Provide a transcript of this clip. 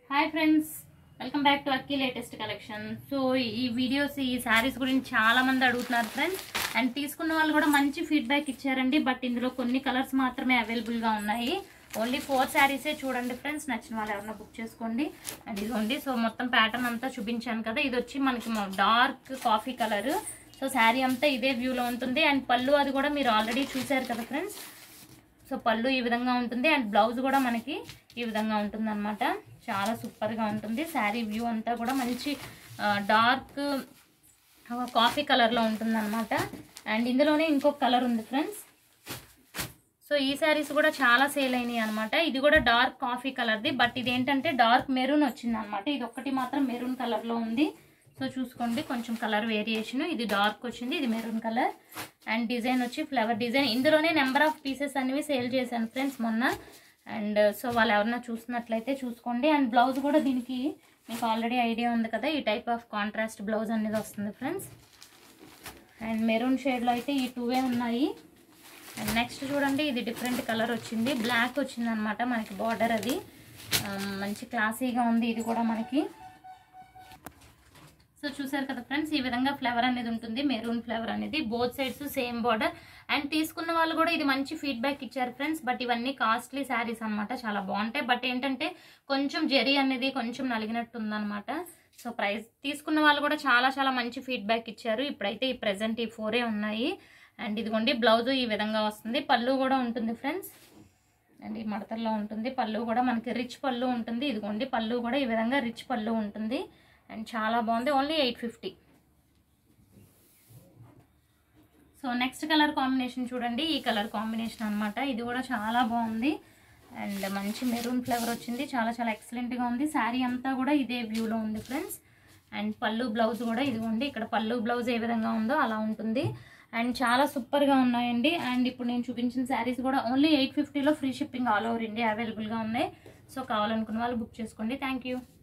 Hi friends, welcome back to Akki latest collection. So ఈ videos ఈ శారీస్ గురించి చాలా మంది అడుగుతున్నారు ఫ్రెండ్స్. అండ్ తీసుకున్న వాళ్ళు కూడా మంచి ఫీడ్బ్యాక్ ఇచ్చారండి. బట్ ఇందులో కొన్ని కలర్స్ మాత్రమే అవైలబుల్గా ఉన్నాయి. ఓన్లీ 4 శారీసే చూడండి ఫ్రెండ్స్. నచ్చిన వాళ్ళు ఎవరైనా బుక్ చేసుకోండి. అండ్ ఇదిగోండి, సో మొత్తం ప్యాటర్న్ అంతా చూపించాను కదా. ఇది వచ్చి మనకి dark coffee colour. So sari అంతా ఇదే వ్యూలో ఉంటుంది. అండ్ పళ్ళు అది కూడా మీరు ఆల్రెడీ చూసారు కదా ఫ్రెండ్స్. సో పళ్ళు ఈ విధంగా ఉంటుంది. అండ్ బ్లౌజ్ కూడా మనకి ఈ విధంగా ఉంటుంది అనమాట. చాలా సూపర్గా ఉంటుంది. శారీ వ్యూ అంతా కూడా మంచి డార్క్ కాఫీ కలర్లో ఉంటుంది అనమాట. అండ్ ఇందులోనే ఇంకొక కలర్ ఉంది ఫ్రెండ్స్. సో ఈ శారీస్ కూడా చాలా సేల్ అయినాయి అనమాట. ఇది కూడా డార్క్ కాఫీ కలర్ది, బట్ ఇది ఏంటంటే డార్క్ మెరూన్ వచ్చింది అనమాట. ఇది ఒక్కటి మాత్రం మెరూన్ కలర్లో ఉంది. సో చూసుకోండి, కొంచెం కలర్ వేరియేషన్. ఇది డార్క్ వచ్చింది, ఇది మెరూన్ కలర్. అండ్ డిజైన్ వచ్చి ఫ్లవర్ డిజైన్. ఇందులోనే నెంబర్ ఆఫ్ పీసెస్ అనేవి సేల్ చేశాను ఫ్రెండ్స్ మొన్న. అండ్ సో వాళ్ళు ఎవరన్నా చూస్తున్నట్లయితే చూసుకోండి. అండ్ బ్లౌజ్ కూడా దీనికి మీకు ఆల్రెడీ ఐడియా ఉంది కదా, ఈ టైప్ ఆఫ్ కాంట్రాస్ట్ బ్లౌజ్ అనేది వస్తుంది ఫ్రెండ్స్. అండ్ మెరూన్ షేడ్లో అయితే ఈ 2 ఉన్నాయి. అండ్ నెక్స్ట్ చూడండి, ఇది డిఫరెంట్ కలర్ వచ్చింది, బ్లాక్ వచ్చింది అనమాట మనకి బార్డర్. అది మంచి క్లాసీగా ఉంది. ఇది కూడా మనకి సో చూసారు కదా ఫ్రెండ్స్, ఈ విధంగా ఫ్లవర్ అనేది ఉంటుంది, మెరూన్ ఫ్లవర్ అనేది. Both sides same border. And తీసుకున్న వాళ్ళు కూడా ఇది మంచి ఫీడ్బ్యాక్ ఇచ్చారు ఫ్రెండ్స్. బట్ ఇవన్నీ కాస్ట్లీ శారీస్ అనమాట, చాలా బాగుంటాయి. బట్ ఏంటంటే కొంచెం జరీ అనేది కొంచెం నలిగినట్టు ఉందన్నమాట. సో ప్రైస్ తీసుకున్న వాళ్ళు కూడా చాలా చాలా మంచి ఫీడ్బ్యాక్ ఇచ్చారు. ఇప్పుడైతే ఈ ప్రెజెంట్ ఈ 4 ఉన్నాయి. అండ్ ఇదిగోండి, బ్లౌజ్ ఈ విధంగా వస్తుంది. పళ్ళు కూడా ఉంటుంది ఫ్రెండ్స్. అండ్ ఈ మడతల్లో ఉంటుంది. పళ్ళు కూడా మనకి రిచ్ పళ్ళు ఉంటుంది. ఇదిగోండి, పళ్ళు కూడా ఈ విధంగా రిచ్ పళ్ళు ఉంటుంది. అండ్ చాలా బాగుంది. Only 850. So next colour combination చూడండి, ఈ కలర్ కాంబినేషన్ అనమాట. ఇది కూడా చాలా బాగుంది. అండ్ మంచి మెరూన్ ఫ్లేవర్ వచ్చింది. చాలా చాలా ఎక్సలెంట్గా ఉంది. శారీ అంతా కూడా ఇదే వ్యూలో ఉంది ఫ్రెండ్స్. అండ్ పళ్ళు బ్లౌజ్ కూడా ఇదిగోండి, ఇక్కడ పళ్ళు బ్లౌజ్ ఏ విధంగా ఉందో అలా ఉంటుంది. అండ్ చాలా సూపర్గా ఉన్నాయండి. అండ్ ఇప్పుడు నేను చూపించిన శారీస్ కూడా ఓన్లీ 850లో free shipping all over India అవైలబుల్గా ఉన్నాయి. సో కావాలనుకున్న వాళ్ళు బుక్ చేసుకోండి. Thank you.